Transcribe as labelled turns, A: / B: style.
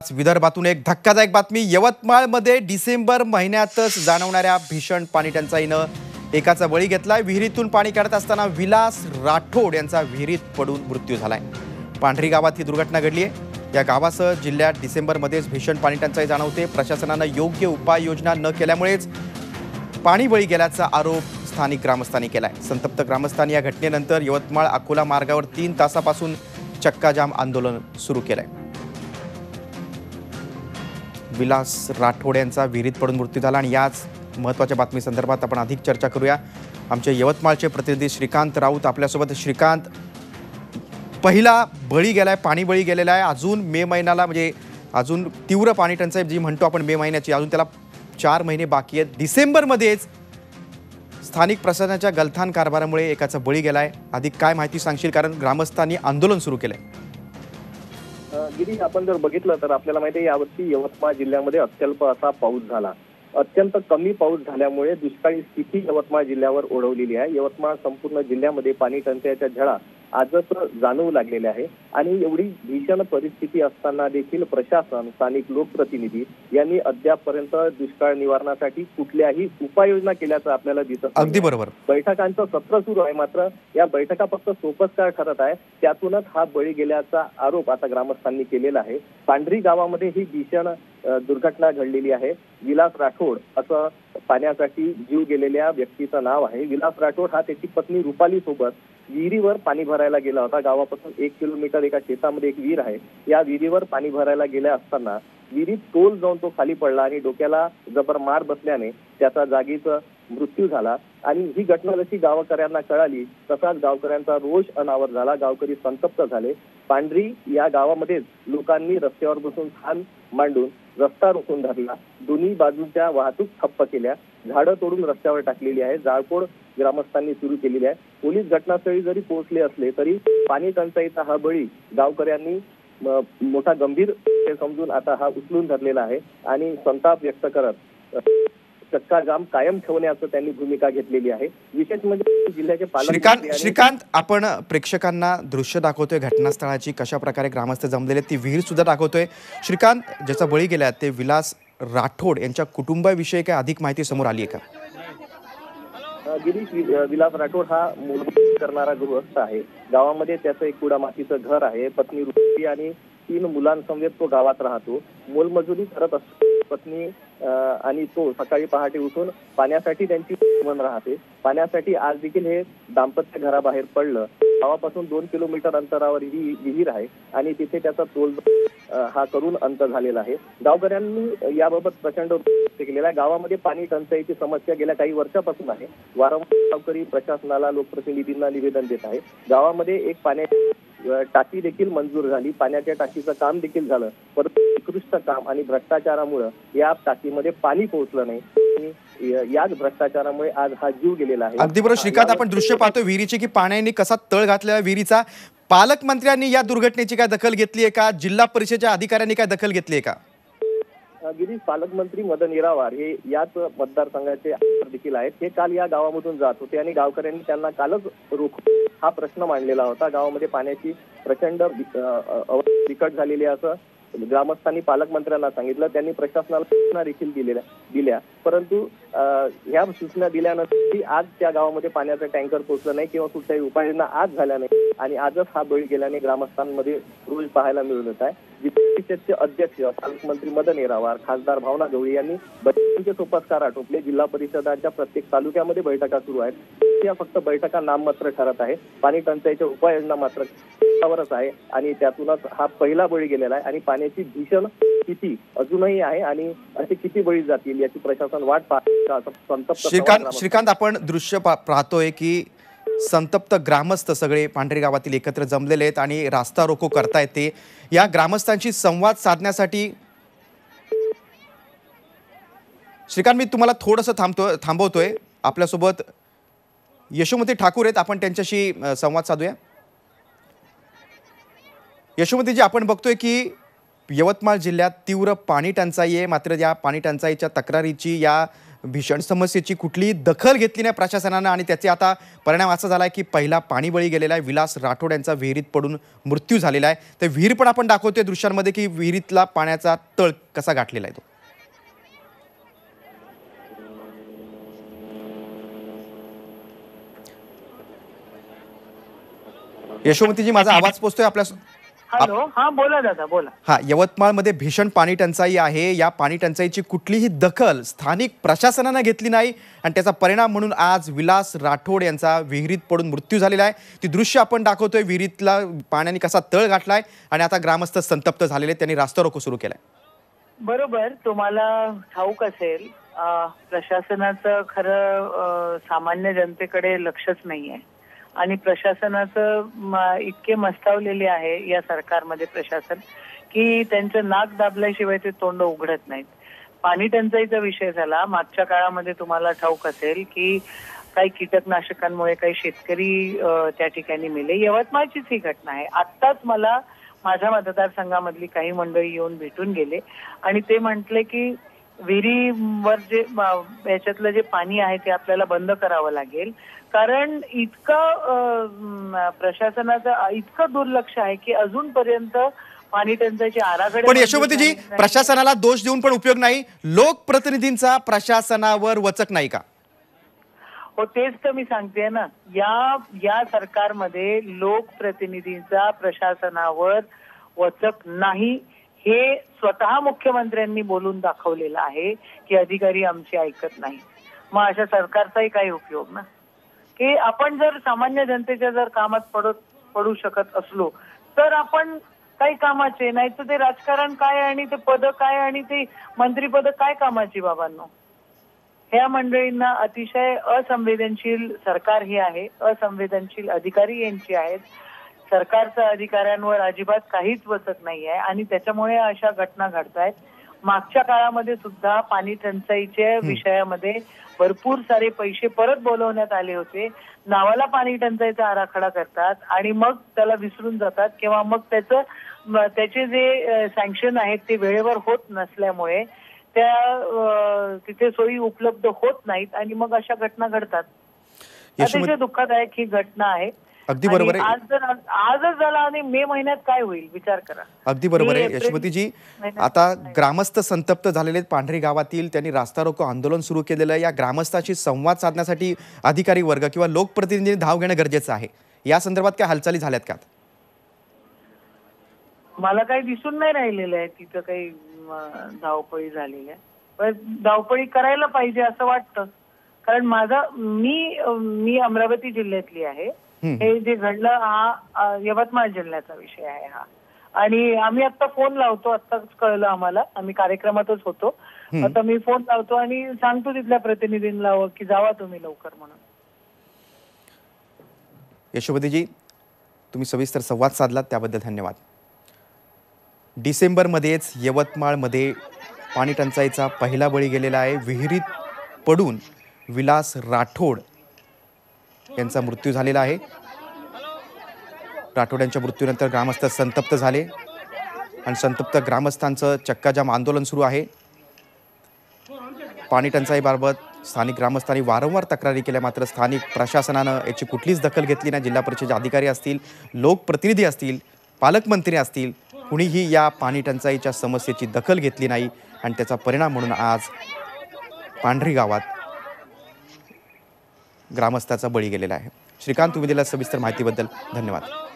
A: विदर्भातून एक धक्कादायक बातमी। यवतमाळमध्ये डिसेंबर महिन्यातच जाणवणाऱ्या भीषण पाणी टंचाईनं एकाचा बळी घेतलाय। विहिरीतून पाणी काढत असताना विलास राठोड यांचा विहिरीत पडून मृत्यू झालाय। पांढरी गावात ही दुर्घटना घडली आहे। या गावासह जिल्ह्यात डिसेंबरमध्येच भीषण पाणी टंचाई जाणवते। प्रशासनाने योग्य उपाययोजना न केल्यामुळेच पाणी बळी गेल्याचा आरोप स्थानिक ग्रामस्थांनी केलाय। संतप्त ग्रामस्थांनी या घटनेनंतर यवतमाळ अकोला मार्गावर 3 तासापासून चक्काजाम आंदोलन सुरू केलंय। विलास राठोड यांचा विहिरीत पडून मृत्यू झाला आणि याच महत्त्वाच्या बातमी संदर्भात आपण अधिक चर्चा करूया। आमचे यवतमाळचे प्रतिनिधी श्रीकांत राऊत आपल्यासोबत। श्रीकांत, पहिला बळी गेलाय, पाणी बळी गेलेला आहे। अजून मे महिन्याला म्हणजे अजून तीव्र पाणी टंचाई जी म्हणतो आपण मे महिन्याची, अजून त्याला 4 महिने बाकी आहेत। डिसेंबरमध्येच स्थानिक प्रशासनाच्या गलथान कारभारामुळे एकाचा बळी गेलाय। अधिक काय माहिती सांगशील, कारण ग्रामस्थांनी आंदोलन सुरू केलंय।
B: गिरीश, आपण जर बघितलं तर आपल्याला माहिती आहे यावर्षी यवतमाळ जिल्ह्यामध्ये अत्यल्प असा पाऊस झाला। अत्यंत कमी पाऊस झाल्यामुळे दुष्काळी स्थिती यवतमाळ जिल्ह्यावर ओढवलेली आहे। यवतमाळ संपूर्ण जिल्ह्यामध्ये पाणी टंचाईच्या झळा आजच जाणवू लागलेल्या आहे आणि एवढी भीषण परिस्थिती असताना देखील प्रशासन, स्थानिक लोकप्रतिनिधी यांनी अद्यापपर्यंत दुष्काळ निवारणासाठी कुठल्याही उपाययोजना केल्याचं आपल्याला दिसत नाही।
A: अगदी बरोबर।
B: बैठकांचं सत्र सुरू आहे, मात्र या बैठका फक्त सोपस्कार ठरत आहे। त्यातूनच हा बळी गेल्याचा आरोप आता ग्रामस्थांनी केलेला आहे। पांढरी गावामध्ये ही भीषण दुर्घटना घडलेली आहे। विलास राठोड असं पाण्यासाठी जीव गेलेल्या व्यक्तीचं नाव आहे। विलास राठोड हा त्याची पत्नी रुपाली सोबत विहिरीवर पाणी भरायला गेला होता। गावापासून 1 किलोमीटर एका शेतामध्ये एक विहीर आहे। या विहिरीवर पाणी भरायला गेल्या असताना विहिरीत तोल जाऊन तो खाली पडला आणि डोक्याला जबर मार बसल्याने त्याचा जागीच मृत्यू झाला। आणि ही घटना जशी गावकऱ्यांना कळाली तसाच गावकऱ्यांचा रोष अनावर झाला। गावकरी संतप्त झाले। पांढरी या गावामध्ये लोकांनी रस्त्यावर बसून खान मांडून रस्ता रोखून धरला। दोन्ही बाजूच्या वाहतूक ठप्प केल्या। झाडं तोडून रस्त्यावर टाकलेली आहे। जाळपोळ ग्रामस्थांनी सुरू केलेली आहे। पोलीस घटनास्थळी जरी पोहोचले असले तरी पाणी टंचाईचा हा बळी गावकऱ्यांनी मोठा गंभीर समजून आता हा उचलून धरलेला आहे आणि संताप व्यक्त करत चक्का जाम कायम ठेवण्याचं त्यांनी भूमिका घेतलेली आहे। विशेष म्हणजे जिल्ह्याचे
A: श्रीकांत, आपण प्रेक्षकांना दृश्य दाखवतोय घटनास्थळाची, कशा प्रकारे ग्रामस्थ जमलेले, ती विहीर सुद्धा दाखवतोय। श्रीकांत, ज्याचा बळी गेला ते विलास राठोड यांच्या कुटुंबाविषयी काय अधिक माहिती समोर आली आहे का?
B: गिरीश, विलास राठोड हा मूलभूत करणारा गृहस्थ आहे। गावामध्ये त्याचं एक कुडा मातीचं घर आहे। पत्नी रुपाली आणि 3 मुलांसमवेत तो गावात राहतो। मोलमजुरी करत असतो। पत्नी आणि तो सकाळी पहाटे उठून पाण्यासाठी त्यांची मन राहते। पाण्यासाठी आज देखील हे दाम्पत्य घराबाहेर पडलं। गावापासून 2 किलोमीटर अंतरावर ही विहीर आहे आणि तिथे त्याचा तोल हा करून अंत झालेला आहे। गावकऱ्यांनी याबाबत प्रचंड व्यक्त केलेला आहे। गावामध्ये पाणी टंचाईची समस्या गेल्या काही वर्षापासून आहे। वारंवार गावकरी प्रशासनाला, लोकप्रतिनिधींना निवेदन देत आहे। गावामध्ये एक पाण्याची टाकी देखील मंजूर झाली। पाण्याच्या टाकीचं काम देखील झालं, परंतु निकृष्ट काम आणि भ्रष्टाचारामुळे या टाकीमध्ये पाणी पोहोचलं नाही। याच भ्रष्टाचारामुळे आज हा जीव गेलेला आहे।
A: अगदी बरोबर श्रीकांत, आपण दृश्य पाहतोय विहिरीची की पाण्याने कसा तळ घातलेला विहिरीचा। पालकमंत्र्यांनी या दुर्घटनेची काय दखल घेतली आहे का? जिल्हा परिषदेच्या अधिकाऱ्यांनी काय दखल घेतली आहे का?
B: गिरीश, पालकमंत्री मदन येरावार हे याच मतदारसंघाचे आमदार देखील आहेत। हे काल या गावामधून जात होते आणि गावकऱ्यांनी त्यांना कालच रोखून हा प्रश्न मांडलेला होता। गावामध्ये पाण्याची प्रचंड बिकट झालेली आहे असं ग्रामस्थांनी पालकमंत्र्यांना सांगितलं। त्यांनी प्रशासनाला सूचना देखील दिल्या, परंतु ह्या सूचना दिल्यानंतर आज त्या गावामध्ये पाण्याचा टँकर पोहोचला नाही किंवा कुठल्याही उपाययोजना आज झाल्या नाही आणि आजच हा बळी गेल्याने ग्रामस्थांमध्ये रोष पाहायला मिळून येत आहे। जिल्हा परिषदचे अध्यक्ष पालकमंत्री मदन येरावार, खासदार भावना गवळी यांनी बैठकांचे सोपस्कार आटोपले। जिल्हा परिषदाच्या प्रत्येक तालुक्यामध्ये बैठका सुरू आहेत। या फक्त बैठका नाममात्र ठरत आहे। पाणी टंचाईच्या उपाययोजना मात्र वरच आहे आणि त्यातूनच हा पहिला बळी गेलेला आहे आणि पाण्याची भीषण स्थिती अजूनही आहे आणि असे किती बळी जातील याची प्रशासन वाट पाहत।
A: श्रीकांत, आपण दृश्य पाहतोय की संतप्त ग्रामस्थ सगळे पांढरी गावातील एकत्र जमलेले आहेत आणि रास्ता रोको करतायत। ते या ग्रामस्थांशी संवाद साधण्यासाठी श्रीकांत, मी तुम्हाला थोडंसं थांबवतोय। आपल्यासोबत यशोमती ठाकूर आहेत, आपण त्यांच्याशी संवाद साधूया। यशोमतीजी, आपण बघतोय की यवतमाळ जिल्ह्यात तीव्र पाणी टंचाई आहे, मात्र या पाणी टंचाईच्या तक्रारीची या भीषण समस्येची कुठलीही दखल घेतली नाही प्रशासनानं आणि त्याचे आता परिणाम असा झाला आहे की पहिला पाणीबळी गेलेला आहे. विलास राठोड यांचा विहिरीत पडून मृत्यू झालेला आहे. ते विहीर पण आपण दाखवतोय दृश्यांमध्ये की विहिरीतला पाण्याचा तळ कसा गाठलेला आहे तो. यशोमतीजी, माझा आवाज पोहोचतोय आपल्या?
C: हॅलो, हा बोला दादा, बोला.
A: हा, यवतमाळमध्ये भीषण पाणी टंचाई आहे. या पाणी टंचाईची कुठलीही दखल स्थानिक प्रशासनाने घेतली नाही आणि त्याचा परिणाम म्हणून आज विलास राठोड यांचा विहिरीत पडून मृत्यू झालेला आहे. ती दृश्य आपण दाखवतोय. विहिरीतला पाण्याने कसा तळ गाठलाय आणि आता ग्रामस्थ संतप्त झालेले, त्यांनी रास्ता रोको सुरू केलाय.
C: बरोबर, तुम्हाला ठाऊक असेल प्रशासनाचं खरं सामान्य जनतेकडे लक्षच नाहीये आणि प्रशासनाचं इतके मस्तावलेले आहे या सरकारमध्ये प्रशासन की त्यांचं नाक दाबल्याशिवाय ते तोंड उघडत नाहीत. पाणी टंचाईचा विषय झाला. मागच्या काळामध्ये तुम्हाला ठाऊक असेल की काही कीटकनाशकांमुळे काही शेतकरी त्या ठिकाणी मेले. यवतमाळचीच ही घटना आहे. आत्ताच मला माझ्या मतदारसंघामधली काही मंडळी येऊन भेटून गेले आणि ते म्हटले की विहिरीवर जे याच्यातलं जे पाणी आहे ते आपल्याला बंद करावं लागेल, कारण इतकं प्रशासनाचं इतकं दुर्लक्ष आहे की अजूनपर्यंत पाणी टंचाईचे आराखडे.
A: पण यशोमतीजी, प्रशासनाला दोष देऊन पण उपयोग नाही. लोकप्रतिनिधींचा प्रशासनावर वचक नाही का?
C: हो, तेच तर मी सांगते ना. या सरकारमध्ये लोकप्रतिनिधींचा प्रशासनावर वचक नाही हे स्वतः मुख्यमंत्र्यांनी बोलून दाखवलेलं आहे की अधिकारी आमचे ऐकत नाही. मग अशा सरकारचाही काही उपयोग ना, की आपण जर सामान्य जनतेच्या जर कामात पडू शकत असलो तर आपण काही कामाचे, नाही तर ते राजकारण काय आणि ते पद काय आणि ते मंत्रीपद काय कामाची बाबांनो. ह्या मंडळींना अतिशय असंवेदनशील सरकार हे आहे, असंवेदनशील अधिकारी यांची आहेत. सरकारच्या अधिकाऱ्यांवर अजिबात काहीच वचक नाही आहे आणि त्याच्यामुळे अशा घटना घडतायत. मागच्या काळामध्ये सुद्धा पाणी टंचाईच्या विषयामध्ये भरपूर सारे पैसे परत बोलवण्यात आले होते. नावाला पाणी टंचाईचा आराखडा करतात आणि मग त्याला विसरून जातात किंवा मग त्याचे जे सँक्शन आहेत ते वेळेवर होत नसल्यामुळे तिथे सोयी उपलब्ध होत नाहीत आणि मग अशा घटना घडतात. अतिशय दुःखदायक ही घटना आहे.
A: अगदी बरोबर आहे.
C: आजच झाला आणि मे महिन्यात काय होईल विचार करा.
A: अगदी बरोबर आहे यशोमतीजी. आता ग्रामस्थ संतप्त झालेले पांढरी गावातील, त्यांनी रास्ता रोको आंदोलन सुरू केलेलं आहे. या ग्रामस्थांशी संवाद साधण्यासाठी अधिकारी वर्ग किंवा लोकप्रतिनिधींनी धाव घेणं गरजेचं आहे. या संदर्भात काय हालचाली झाल्यात का?
C: मला काही दिसून नाही राहिलेलं आहे तिथं काही धावपळी झालेली आहे. पण धावपळी करायला पाहिजे असं वाटतं, कारण मी अमरावती जिल्ह्यातली आहे. हे जे घडलं हा यवतमाळ जिल्ह्याचा विषय आहे हा. आणि आम्ही आता फोन लावतो, आत्ताच कळलं आम्हाला, आम्ही कार्यक्रमातच होतो. आता मी फोन लावतो आणि सांगतो तिथल्या प्रतिनिधींना की जावा तुम्ही लवकर म्हणून.
A: यशोमतीजी, तुम्ही सविस्तर संवाद साधलात त्याबद्दल धन्यवाद. डिसेंबरमध्येच यवतमाळमध्ये पाणी टंचाईचा पहिला बळी गेलेला आहे. विहिरीत पडून विलास राठोड यांचा मृत्यू झालेला आहे. राठोड यांच्या मृत्यूनंतर ग्रामस्थ संतप्त झाले आणि संतप्त ग्रामस्थांचं चक्काजाम आंदोलन सुरू आहे. पाणी टंचाईबाबत स्थानिक ग्रामस्थांनी वारंवार तक्रारी केल्या, मात्र स्थानिक प्रशासनानं याची कुठलीच दखल घेतली नाही. जिल्हा परिषदेचे अधिकारी असतील, लोकप्रतिनिधी असतील, पालकमंत्री असतील, कुणीही या पाणी टंचाईच्या समस्येची दखल घेतली नाही आणि त्याचा परिणाम म्हणून आज पांढरी गावात ग्रामस्थाचा बळी गेलेला आहे. श्रीकांत, तुम्ही दिलेल्या सविस्तर माहितीबद्दल धन्यवाद.